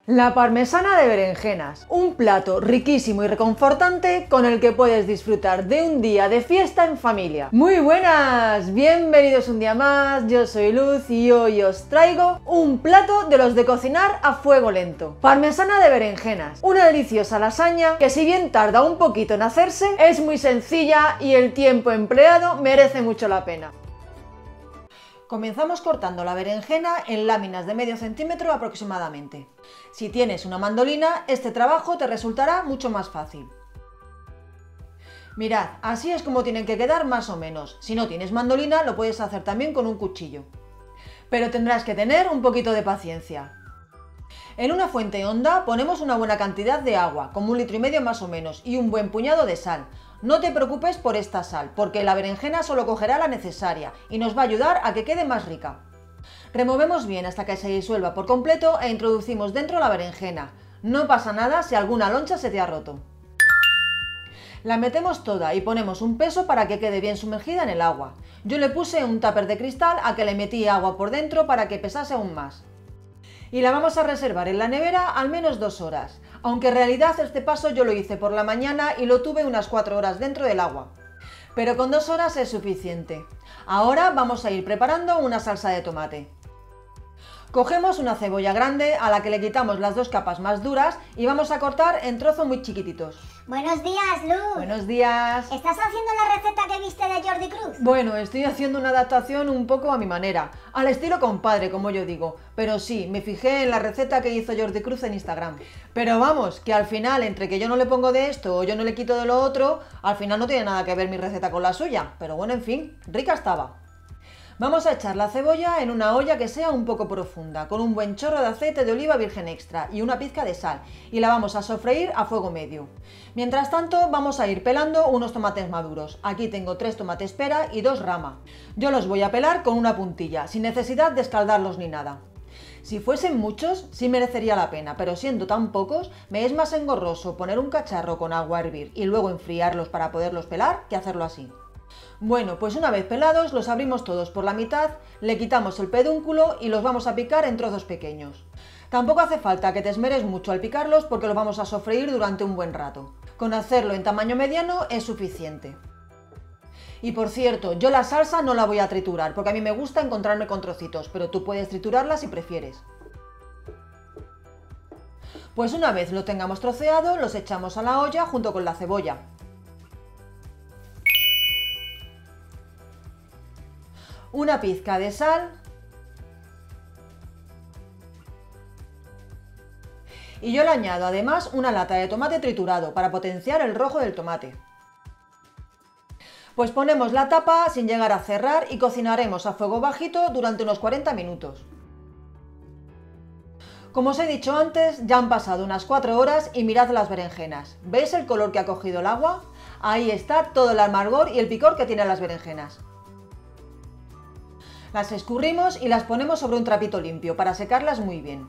La parmesana de berenjenas, un plato riquísimo y reconfortante con el que puedes disfrutar de un día de fiesta en familia. Muy buenas, bienvenidos un día más, yo soy Luz y hoy os traigo un plato de los de cocinar a fuego lento. Parmesana de berenjenas, una deliciosa lasaña que si bien tarda un poquito en hacerse, es muy sencilla y el tiempo empleado merece mucho la pena. Comenzamos cortando la berenjena en láminas de medio centímetro aproximadamente. Si tienes una mandolina, este trabajo te resultará mucho más fácil. Mirad, así es como tienen que quedar más o menos. Si no tienes mandolina, lo puedes hacer también con un cuchillo. Pero tendrás que tener un poquito de paciencia. En una fuente honda ponemos una buena cantidad de agua, como 1,5 litros más o menos, y un buen puñado de sal. No te preocupes por esta sal, porque la berenjena solo cogerá la necesaria y nos va a ayudar a que quede más rica. Removemos bien hasta que se disuelva por completo e introducimos dentro la berenjena. No pasa nada si alguna loncha se te ha roto. La metemos toda y ponemos un peso para que quede bien sumergida en el agua. Yo le puse un tupper de cristal a que le metí agua por dentro para que pesase aún más. Y la vamos a reservar en la nevera al menos 2 horas, aunque en realidad este paso yo lo hice por la mañana y lo tuve unas 4 horas dentro del agua. Pero con 2 horas es suficiente. Ahora vamos a ir preparando una salsa de tomate. Cogemos una cebolla grande a la que le quitamos las 2 capas más duras y vamos a cortar en trozos muy chiquititos. Buenos días, Luz. Buenos días. ¿Estás haciendo la receta que viste de Jordi Cruz? Bueno, estoy haciendo una adaptación un poco a mi manera, al estilo compadre, como yo digo. Pero sí, me fijé en la receta que hizo Jordi Cruz en Instagram. Pero vamos, que al final, entre que yo no le pongo de esto o yo no le quito de lo otro, al final no tiene nada que ver mi receta con la suya. Pero bueno, en fin, rica estaba. Vamos a echar la cebolla en una olla que sea un poco profunda, con un buen chorro de aceite de oliva virgen extra y una pizca de sal, y la vamos a sofreír a fuego medio. Mientras tanto vamos a ir pelando unos tomates maduros. Aquí tengo 3 tomates pera y 2 rama. Yo los voy a pelar con una puntilla, sin necesidad de escaldarlos ni nada. Si fuesen muchos, sí merecería la pena, pero siendo tan pocos, me es más engorroso poner un cacharro con agua a hervir y luego enfriarlos para poderlos pelar que hacerlo así. Bueno, pues una vez pelados los abrimos todos por la mitad, le quitamos el pedúnculo y los vamos a picar en trozos pequeños. Tampoco hace falta que te esmeres mucho al picarlos porque los vamos a sofreír durante un buen rato. Con hacerlo en tamaño mediano es suficiente. Y por cierto, yo la salsa no la voy a triturar porque a mí me gusta encontrarme con trocitos, pero tú puedes triturarla si prefieres. Pues una vez lo tengamos troceado, los echamos a la olla junto con la cebolla. Una pizca de sal y yo le añado además una lata de tomate triturado para potenciar el rojo del tomate. Pues ponemos la tapa sin llegar a cerrar y cocinaremos a fuego bajito durante unos 40 minutos. Como os he dicho antes, ya han pasado unas 4 horas y mirad las berenjenas. ¿Veis el color que ha cogido el agua? Ahí está todo el amargor y el picor que tienen las berenjenas. Las escurrimos y las ponemos sobre un trapito limpio para secarlas muy bien.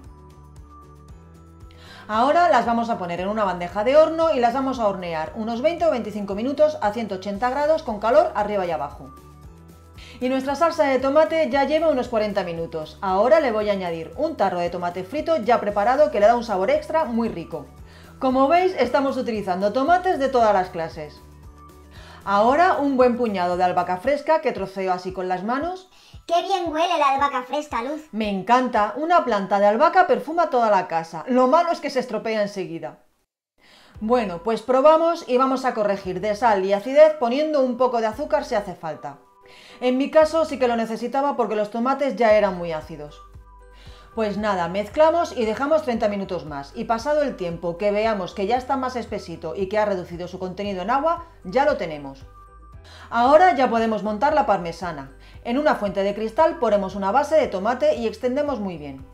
Ahora las vamos a poner en una bandeja de horno y las vamos a hornear unos 20 o 25 minutos a 180 grados con calor arriba y abajo. Y nuestra salsa de tomate ya lleva unos 40 minutos. Ahora le voy a añadir un tarro de tomate frito ya preparado que le da un sabor extra muy rico. Como veis, estamos utilizando tomates de todas las clases. Ahora un buen puñado de albahaca fresca que troceo así con las manos. ¡Qué bien huele la albahaca fresca, Luz! Me encanta, una planta de albahaca perfuma toda la casa, lo malo es que se estropea enseguida. Bueno, pues probamos y vamos a corregir de sal y acidez poniendo un poco de azúcar si hace falta. En mi caso sí que lo necesitaba porque los tomates ya eran muy ácidos. Pues nada, mezclamos y dejamos 30 minutos más y pasado el tiempo que veamos que ya está más espesito y que ha reducido su contenido en agua, ya lo tenemos. Ahora ya podemos montar la parmesana. En una fuente de cristal ponemos una base de tomate y extendemos muy bien.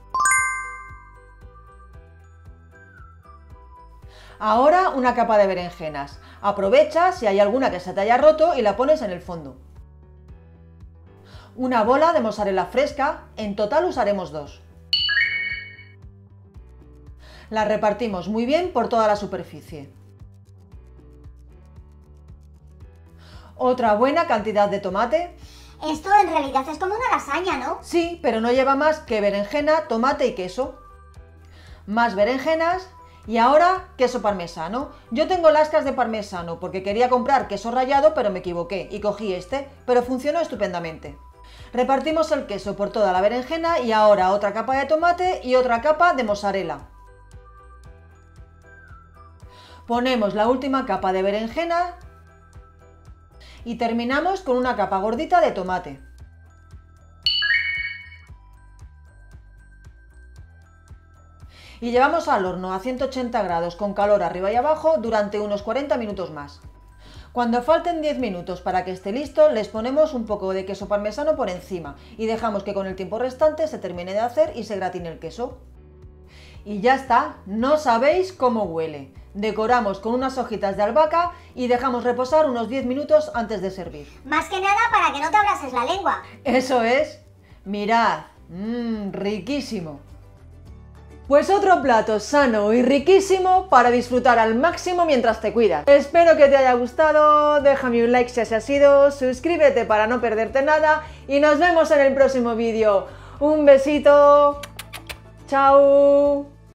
Ahora una capa de berenjenas. Aprovecha si hay alguna que se te haya roto y la pones en el fondo. Una bola de mozzarella fresca, en total usaremos 2. La repartimos muy bien por toda la superficie. Otra buena cantidad de tomate. Esto en realidad es como una lasaña, ¿no? Sí, pero no lleva más que berenjena, tomate y queso. más berenjenas y ahora queso parmesano. Yo tengo lascas de parmesano porque quería comprar queso rallado pero me equivoqué y cogí este, pero funcionó estupendamente. Repartimos el queso por toda la berenjena y ahora otra capa de tomate y otra capa de mozzarella. Ponemos la última capa de berenjena y terminamos con una capa gordita de tomate. Y llevamos al horno a 180 grados con calor arriba y abajo durante unos 40 minutos más. Cuando falten 10 minutos para que esté listo, les ponemos un poco de queso parmesano por encima y dejamos que con el tiempo restante se termine de hacer y se gratine el queso. Y ya está, no sabéis cómo huele. Decoramos con unas hojitas de albahaca y dejamos reposar unos 10 minutos antes de servir. Más que nada para que no te abrases la lengua. Eso es, mirad, riquísimo. Pues otro plato sano y riquísimo para disfrutar al máximo mientras te cuidas. Espero que te haya gustado, déjame un like si así ha sido, suscríbete para no perderte nada y nos vemos en el próximo vídeo. Un besito, chao.